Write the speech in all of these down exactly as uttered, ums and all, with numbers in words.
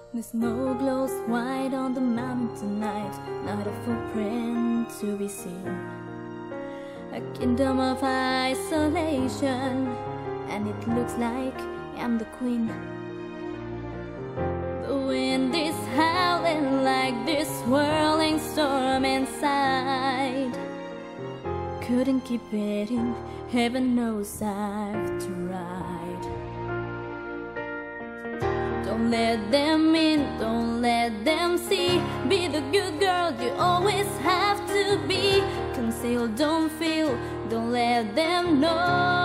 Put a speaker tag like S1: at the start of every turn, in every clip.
S1: The snow glows white on the mountain tonight, not a footprint to be seen. A kingdom of isolation, and it looks like I'm the queen. The wind is howling like this swirling storm inside. Couldn't keep it in, heaven knows I've tried. Don't let them in, don't let them see. Be the good girl you always have to be. Conceal, don't feel, don't let them know.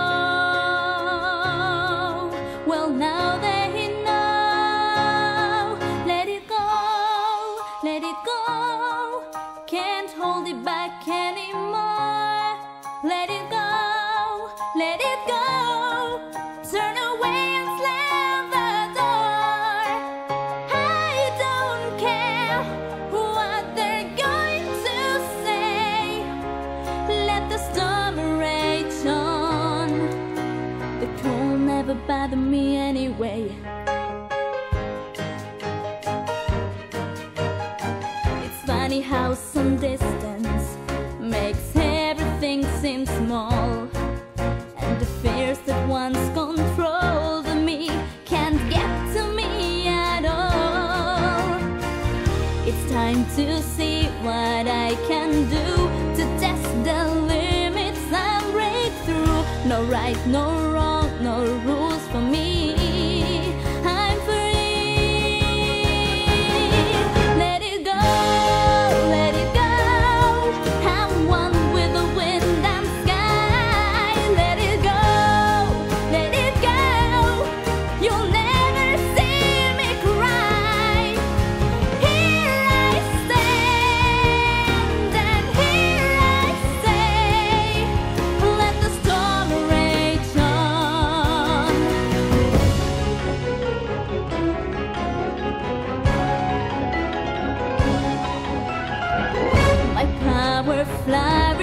S1: Well, now they know. Let it go, let it go. Can't hold it back anymore. Let it go, let it go. Turn away and slam the door. I don't care what they're going to say. Let the storm rage on. The cold never bothered me anyway. It's funny how some distance makes everything seem small, and the fears that once controlled me can't get to me at all. It's time to see what I can do to test the limits and break through. No right, no wrong, no rules for me. I'm free. Let it go, let it go. I'm one with the wind and sky. Let it go, let it go. You'll never see me cry. Here I stand and here I stay. Let the storm rage on. My power flies